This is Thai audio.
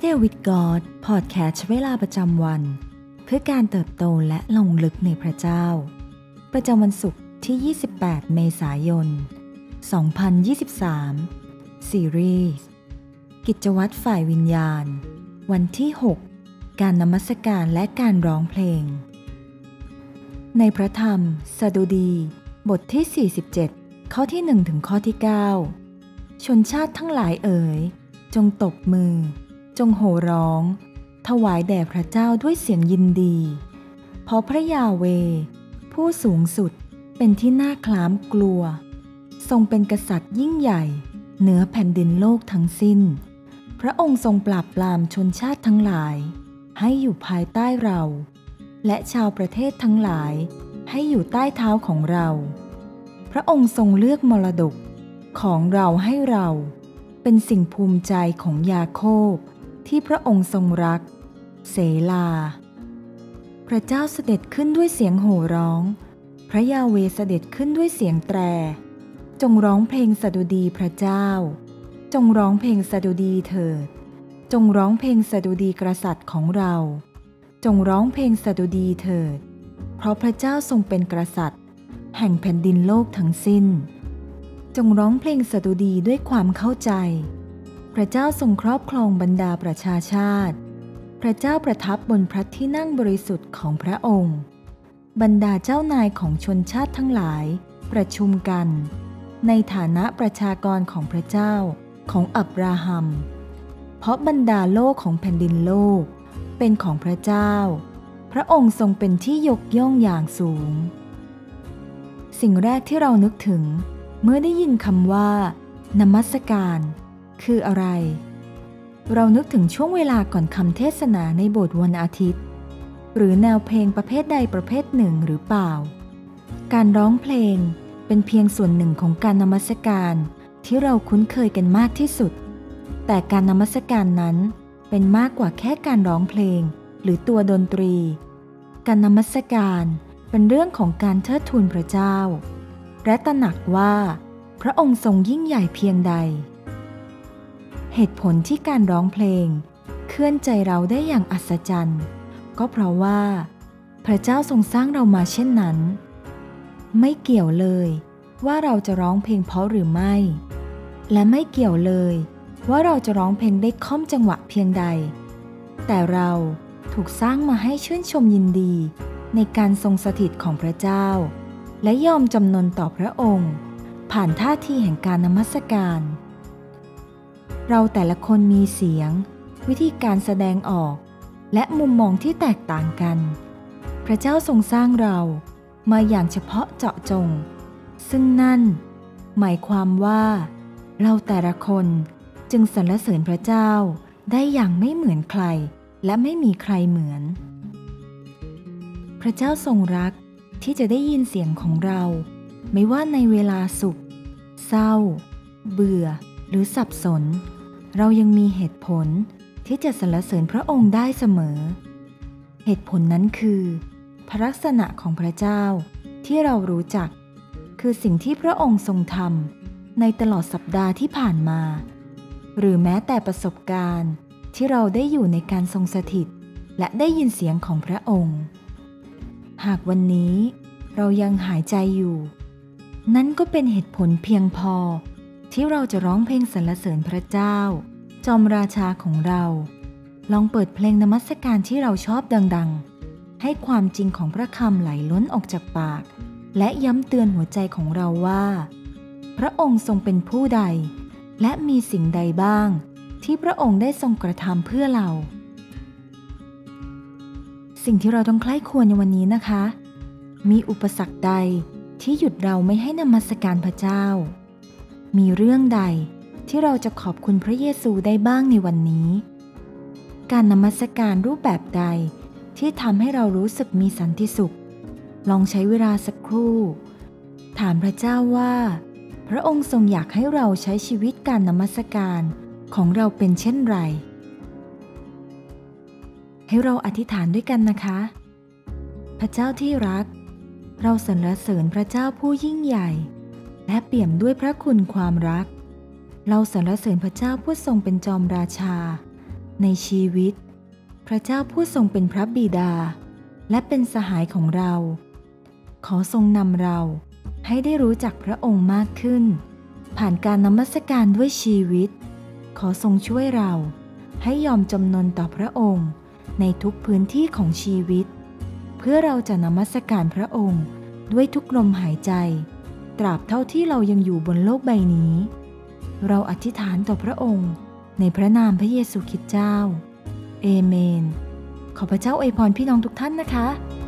Prayer with God พอดแคสต์เวลาประจำวันเพื่อการเติบโตและลงลึกในพระเจ้าประจำวันศุกร์ที่ 28 เมษายน 2023 ซีรีส์กิจวัตรฝ่ายวิญญาณวันที่ 6 การนมัสการและการร้องเพลงในพระธรรมสดุดีบทที่ 47 ข้อที่ 1 ถึงข้อที่ 9 ชนชาติทั้งหลายเอ๋ยจงตบมือจงโห่ร้องถวายแด่พระเจ้าด้วยเสียงยินดีเพราะพระยาเวห์ผู้สูงสุดเป็นที่น่าคล้ามกลัวทรงเป็นกษัตริย์ยิ่งใหญ่เหนือแผ่นดินโลกทั้งสิ้นพระองค์ทรงปราบปรามชนชาติทั้งหลายให้อยู่ภายใต้เราและชาวประเทศทั้งหลายให้อยู่ใต้เท้าของเราพระองค์ทรงเลือกมรดกของเราให้เราเป็นสิ่งภูมิใจของยาโคบที่พระองค์ทรงรักเสลาพระเจ้าเสด็จขึ้นด้วยเสียงโห่ร้องพระยาเวห์เสด็จขึ้นด้วยเสียงแตรจงร้องเพลงสดุดีพระเจ้าจงร้องเพลงสดุดีเถิดจงร้องเพลงสดุดีกษัตริย์ของเราจงร้องเพลงสดุดีเถิดเพราะพระเจ้าทรงเป็นกษัตริย์แห่งแผ่นดินโลกทั้งสิ้นจงร้องเพลงสดุดีด้วยความเข้าใจพระเจ้าทรงครอบครองบรรดาประชาชาติพระเจ้าประทับบนพระที่นั่งบริสุทธิ์ของพระองค์บรรดาเจ้านายของชนชาติทั้งหลายประชุมกันในฐานะประชากรของพระเจ้าของอับราฮัมเพราะบรรดาโลกของแผ่นดินโลกเป็นของพระเจ้าพระองค์ทรงเป็นที่ยกย่องอย่างสูงสิ่งแรกที่เรานึกถึงเมื่อได้ยินคำว่านมัสการคืออะไรเรานึกถึงช่วงเวลาก่อนคำเทศนาในโบสถ์วันอาทิตย์หรือแนวเพลงประเภทใดประเภทหนึ่งหรือเปล่าการร้องเพลงเป็นเพียงส่วนหนึ่งของการนมัสการที่เราคุ้นเคยกันมากที่สุดแต่การนมัสการนั้นเป็นมากกว่าแค่การร้องเพลงหรือตัวดนตรีการนมัสการเป็นเรื่องของการเทิดทูนพระเจ้าและตระหนักว่าพระองค์ทรงยิ่งใหญ่เพียงใดเหตุผลที่การร้องเพลงเคลื่อนใจเราได้อย่างอัศจรรย์ก็เพราะว่าพระเจ้าทรงสร้างเรามาเช่นนั้นไม่เกี่ยวเลยว่าเราจะร้องเพลงเพราะหรือไม่และไม่เกี่ยวเลยว่าเราจะร้องเพลงได้ค่อมจังหวะเพียงใดแต่เราถูกสร้างมาให้ชื่นชมยินดีในการทรงสถิตของพระเจ้าและยอมจำนนต่อพระองค์ผ่านท่าทีแห่งการนมัสการเราแต่ละคนมีเสียงวิธีการแสดงออกและมุมมองที่แตกต่างกันพระเจ้าทรงสร้างเรามาอย่างเฉพาะเจาะจงซึ่งนั่นหมายความว่าเราแต่ละคนจึงสรรเสริญพระเจ้าได้อย่างไม่เหมือนใครและไม่มีใครเหมือนพระเจ้าทรงรักที่จะได้ยินเสียงของเราไม่ว่าในเวลาสุขเศร้าเบื่อหรือสับสนเรายังมีเหตุผลที่จะสรรเสริญพระองค์ได้เสมอเหตุผลนั้นคือพระลักษณะของพระเจ้าที่เรารู้จักคือสิ่งที่พระองค์ทรงทำในตลอดสัปดาห์ที่ผ่านมาหรือแม้แต่ประสบการณ์ที่เราได้อยู่ในการทรงสถิตและได้ยินเสียงของพระองค์หากวันนี้เรายังหายใจอยู่นั่นก็เป็นเหตุผลเพียงพอที่เราจะร้องเพลงสรรเสริญพระเจ้าจอมราชาของเราลองเปิดเพลงนมัสการที่เราชอบดังๆให้ความจริงของพระคำไหลล้นออกจากปากและย้ำเตือนหัวใจของเราว่าพระองค์ทรงเป็นผู้ใดและมีสิ่งใดบ้างที่พระองค์ได้ทรงกระทำเพื่อเราสิ่งที่เราต้องใคร่ครวญในวันนี้นะคะมีอุปสรรคใดที่หยุดเราไม่ให้นมัสการพระเจ้ามีเรื่องใดที่เราจะขอบคุณพระเยซูได้บ้างในวันนี้การนมัสการรูปแบบใดที่ทำให้เรารู้สึกมีสันติสุขลองใช้เวลาสักครู่ถามพระเจ้าว่าพระองค์ทรงอยากให้เราใช้ชีวิตการนมัสการของเราเป็นเช่นไรให้เราอธิษฐานด้วยกันนะคะพระเจ้าที่รักเราสรรเสริญพระเจ้าผู้ยิ่งใหญ่และเปี่ยมด้วยพระคุณความรักเราสรรเสริญพระเจ้าผู้ทรงเป็นจอมราชาในชีวิตพระเจ้าผู้ทรงเป็นพระบิดาและเป็นสหายของเราขอทรงนำเราให้ได้รู้จักพระองค์มากขึ้นผ่านการนมัสการด้วยชีวิตขอทรงช่วยเราให้ยอมจำนนต่อพระองค์ในทุกพื้นที่ของชีวิตเพื่อเราจะนมัสการพระองค์ด้วยทุกลมหายใจตราบเท่าที่เรายังอยู่บนโลกใบนี้เราอธิษฐานต่อพระองค์ในพระนามพระเยซูคริสต์เจ้าเอเมนขอพระเจ้าอวยพรพี่น้องทุกท่านนะคะ